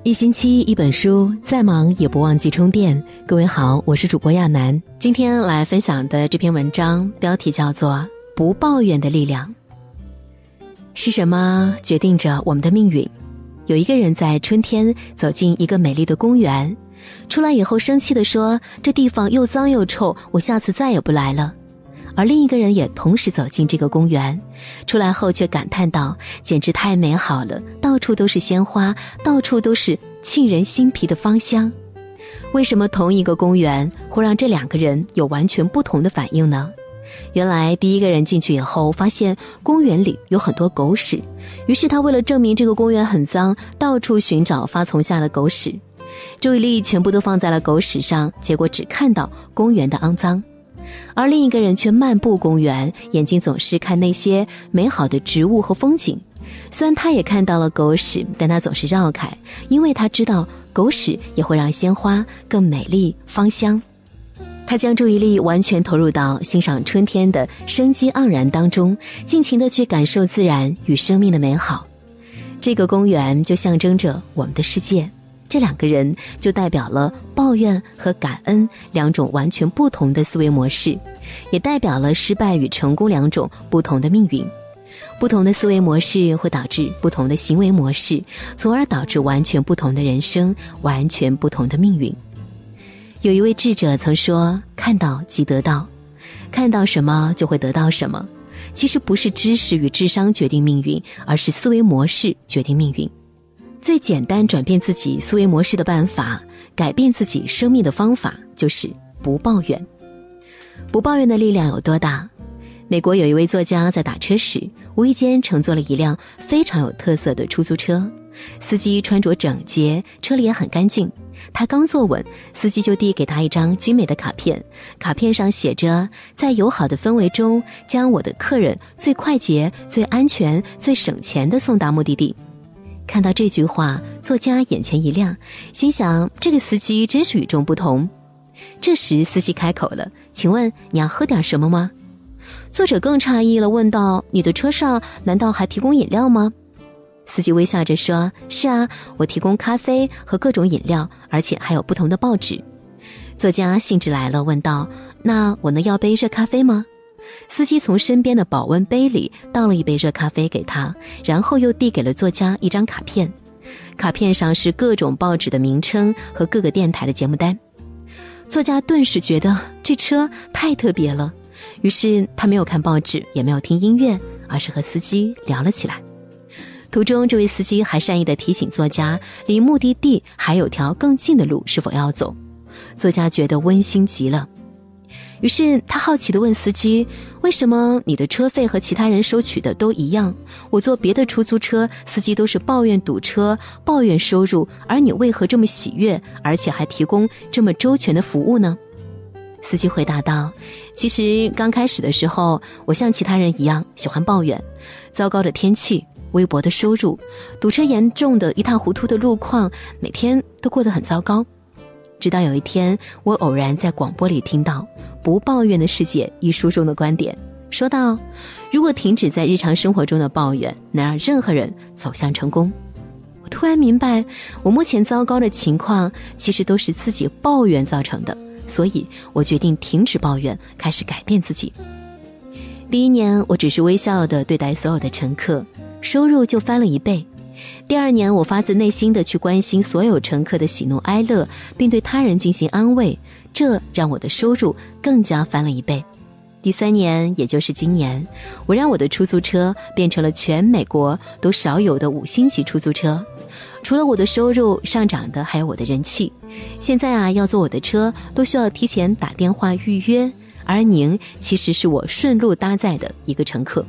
一星期一本书，再忙也不忘记充电。各位好，我是主播亚楠。今天来分享的这篇文章标题叫做《不抱怨的力量》。是什么决定着我们的命运？有一个人在春天走进一个美丽的公园，出来以后生气地说，这地方又脏又臭，我下次再也不来了。而另一个人也同时走进这个公园，出来后却感叹道，简直太美好了，到处都是鲜花，到处都是沁人心脾的芳香。为什么同一个公园会让这两个人有完全不同的反应呢？原来第一个人进去以后发现公园里有很多狗屎，于是他为了证明这个公园很脏，到处寻找花丛下的狗屎，注意力全部都放在了狗屎上，结果只看到公园的肮脏。而另一个人却漫步公园，眼睛总是看那些美好的植物和风景。虽然他也看到了狗屎，但他总是绕开，因为他知道狗屎也会让鲜花更美丽芳香。他将注意力完全投入到欣赏春天的生机盎然当中，尽情地去感受自然与生命的美好。这个公园就象征着我们的世界，这两个人就代表了抱怨和感恩两种完全不同的思维模式，也代表了失败与成功两种不同的命运。不同的思维模式会导致不同的行为模式，从而导致完全不同的人生，完全不同的命运。有一位智者曾说，看到即得到，看到什么就会得到什么。其实不是知识与智商决定命运，而是思维模式决定命运。最简单转变自己思维模式的办法，改变自己生命的方法，就是不抱怨。不抱怨的力量有多大？美国有一位作家在打车时，无意间乘坐了一辆非常有特色的出租车，司机穿着整洁，车里也很干净。他刚坐稳，司机就递给他一张精美的卡片，卡片上写着，在友好的氛围中，将我的客人最快捷、最安全、最省钱地送达目的地。看到这句话，作家眼前一亮，心想这个司机真是与众不同。这时司机开口了，请问你要喝点什么吗？作者更诧异了，问道，你的车上难道还提供饮料吗？司机微笑着说，是啊，我提供咖啡和各种饮料，而且还有不同的报纸。作家兴致来了，问道，那我能要杯热咖啡吗？司机从身边的保温杯里倒了一杯热咖啡给他，然后又递给了作家一张卡片，卡片上是各种报纸的名称和各个电台的节目单。作家顿时觉得这车太特别了，于是他没有看报纸，也没有听音乐，而是和司机聊了起来。途中这位司机还善意地提醒作家，离目的地还有条更近的路是否要走。作家觉得温馨极了，于是他好奇地问司机，为什么你的车费和其他人收取的都一样？我坐别的出租车，司机都是抱怨堵车，抱怨收入，而你为何这么喜悦，而且还提供这么周全的服务呢？司机回答道，其实刚开始的时候，我像其他人一样喜欢抱怨，糟糕的天气，微薄的收入，堵车严重的一塌糊涂的路况，每天都过得很糟糕。直到有一天，我偶然在广播里听到《不抱怨的世界》一书中的观点，说道，如果停止在日常生活中的抱怨，能让任何人走向成功。我突然明白，我目前糟糕的情况其实都是自己抱怨造成的，所以我决定停止抱怨，开始改变自己。第一年，我只是微笑地对待所有的乘客，收入就翻了1倍。第2年，我发自内心地去关心所有乘客的喜怒哀乐，并对他人进行安慰，这让我的收入更加翻了1倍。第3年，也就是今年，我让我的出租车变成了全美国都少有的5星级出租车。除了我的收入上涨的，还有我的人气。现在要坐我的车都需要提前打电话预约，而您其实是我顺路搭载的一个乘客。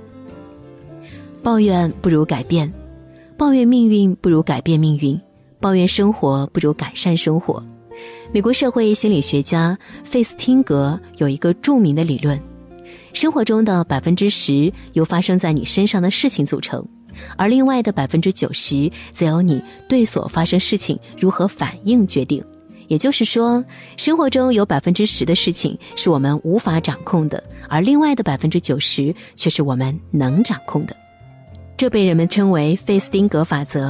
抱怨不如改变，抱怨命运不如改变命运，抱怨生活不如改善生活。美国社会心理学家费斯汀格有一个著名的理论，生活中的 10% 由发生在你身上的事情组成，而另外的 90% 则由你对所发生事情如何反应决定。也就是说，生活中有 10% 的事情是我们无法掌控的，而另外的 90% 却是我们能掌控的。这被人们称为费斯汀格法则。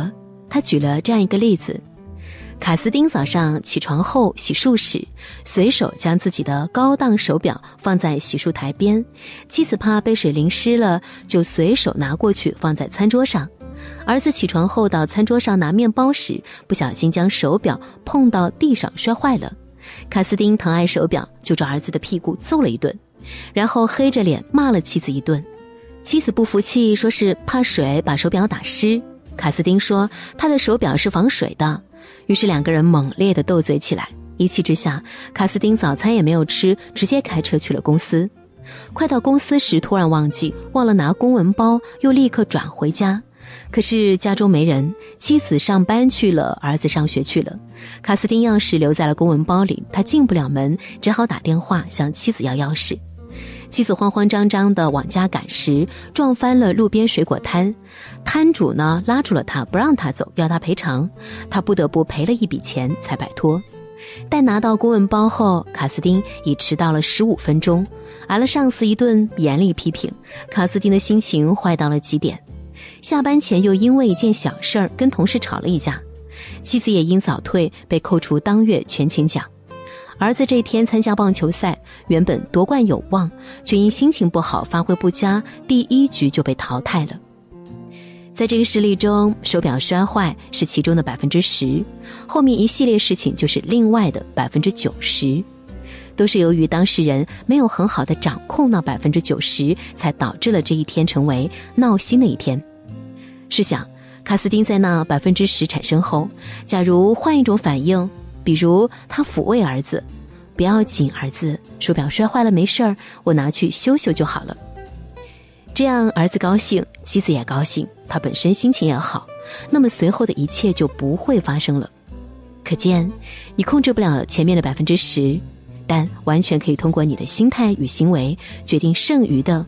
他举了这样一个例子：卡斯丁早上起床后洗漱时，随手将自己的高档手表放在洗漱台边，妻子怕被水淋湿了，就随手拿过去放在餐桌上。儿子起床后到餐桌上拿面包时，不小心将手表碰到地上摔坏了。卡斯丁疼爱手表，就抓儿子的屁股揍了一顿，然后黑着脸骂了妻子一顿。妻子不服气，说是怕水把手表打湿。卡斯丁说他的手表是防水的，于是两个人猛烈地斗嘴起来。一气之下，卡斯丁早餐也没有吃，直接开车去了公司。快到公司时，突然忘了拿公文包，又立刻转回家。可是家中没人，妻子上班去了，儿子上学去了，卡斯丁钥匙留在了公文包里，他进不了门，只好打电话向妻子要钥匙。妻子慌慌张张地往家赶时，撞翻了路边水果摊，摊主呢拉住了他，不让他走，要他赔偿，他不得不赔了一笔钱才摆脱。但拿到公文包后，卡斯丁已迟到了15分钟，挨了上司一顿严厉批评，卡斯丁的心情坏到了极点。下班前又因为一件小事儿跟同事吵了一架，妻子也因早退被扣除当月全勤奖。儿子这天参加棒球赛，原本夺冠有望，却因心情不好发挥不佳，第1局就被淘汰了。在这个事例中，手表摔坏是其中的 10%， 后面一系列事情就是另外的 90%， 都是由于当事人没有很好的掌控那 90%， 才导致了这一天成为闹心的一天。试想，卡斯丁在那 10% 产生后，假如换一种反应，比如他抚慰儿子，不要紧儿子，手表摔坏了没事儿，我拿去修修就好了。这样儿子高兴，妻子也高兴，他本身心情也好，那么随后的一切就不会发生了。可见你控制不了前面的 10%， 但完全可以通过你的心态与行为决定剩余的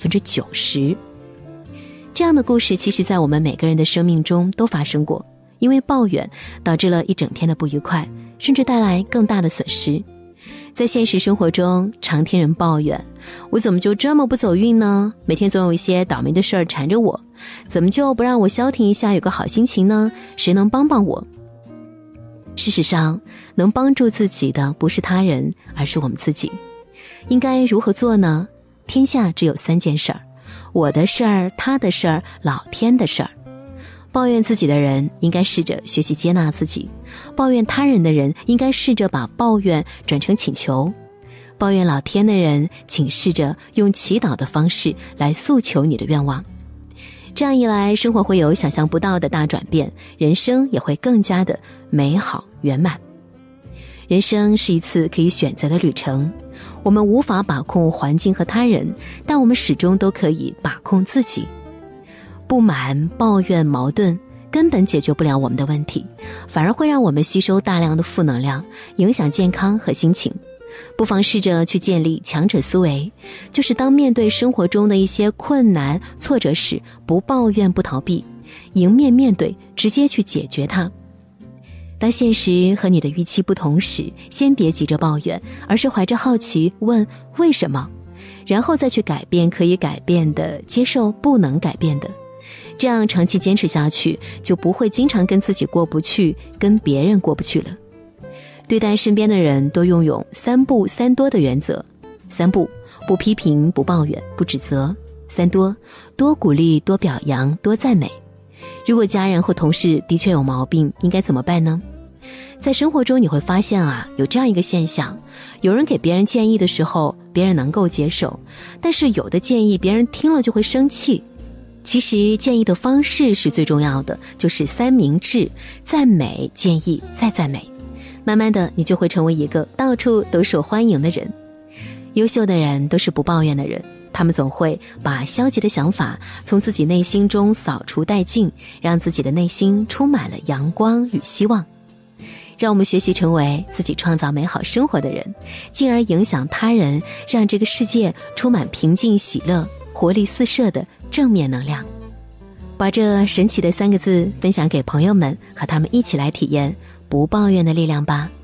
90%。这样的故事其实在我们每个人的生命中都发生过，因为抱怨导致了一整天的不愉快，甚至带来更大的损失。在现实生活中，常听人抱怨，我怎么就这么不走运呢？每天总有一些倒霉的事儿缠着我，怎么就不让我消停一下，有个好心情呢？谁能帮帮我？事实上，能帮助自己的不是他人，而是我们自己。应该如何做呢？天下只有3件事儿，我的事儿，他的事儿，老天的事儿。抱怨自己的人应该试着学习接纳自己，抱怨他人的人应该试着把抱怨转成请求，抱怨老天的人请试着用祈祷的方式来诉求你的愿望。这样一来，生活会有想象不到的大转变，人生也会更加的美好圆满。人生是一次可以选择的旅程，我们无法把控环境和他人，但我们始终都可以把控自己。不满、抱怨、矛盾根本解决不了我们的问题，反而会让我们吸收大量的负能量，影响健康和心情。不妨试着去建立强者思维，就是当面对生活中的一些困难、挫折时，不抱怨、不逃避，迎面面对，直接去解决它。当现实和你的预期不同时，先别急着抱怨，而是怀着好奇问为什么，然后再去改变可以改变的，接受不能改变的。这样长期坚持下去，就不会经常跟自己过不去，跟别人过不去了。对待身边的人，多拥有3不3多的原则。3不：不批评，不抱怨，不指责。3多：多鼓励，多表扬，多赞美。如果家人或同事的确有毛病，应该怎么办呢？在生活中你会发现有这样一个现象，有人给别人建议的时候，别人能够接受，但是有的建议别人听了就会生气。其实建议的方式是最重要的，就是3明治：赞美、建议、再赞美。慢慢的，你就会成为一个到处都受欢迎的人。优秀的人都是不抱怨的人，他们总会把消极的想法从自己内心中扫除殆尽，让自己的内心充满了阳光与希望。让我们学习成为自己创造美好生活的人，进而影响他人，让这个世界充满平静、喜乐、活力四射的正面能量。把这神奇的3个字分享给朋友们，和他们一起来体验不抱怨的力量吧。